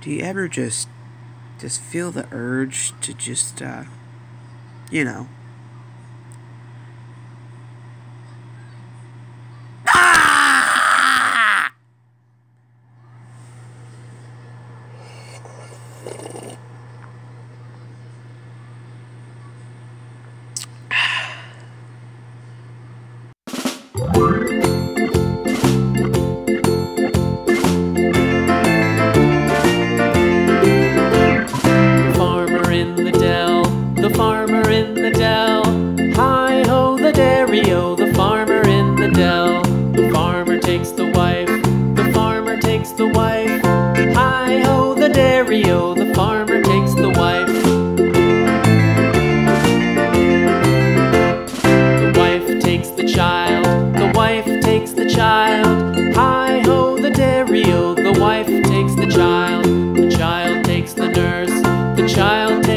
Do you ever just feel the urge to just, you know, ah! The farmer in the dell. Hi-ho, the dairy-o, the farmer in the dell. The farmer takes the wife, the farmer takes the wife. Hi-ho, the dairy-o, the farmer takes the wife. The wife takes the child, the wife takes the child. Hi-ho, the dairy-o, the wife takes the child. The child takes the nurse, the child takes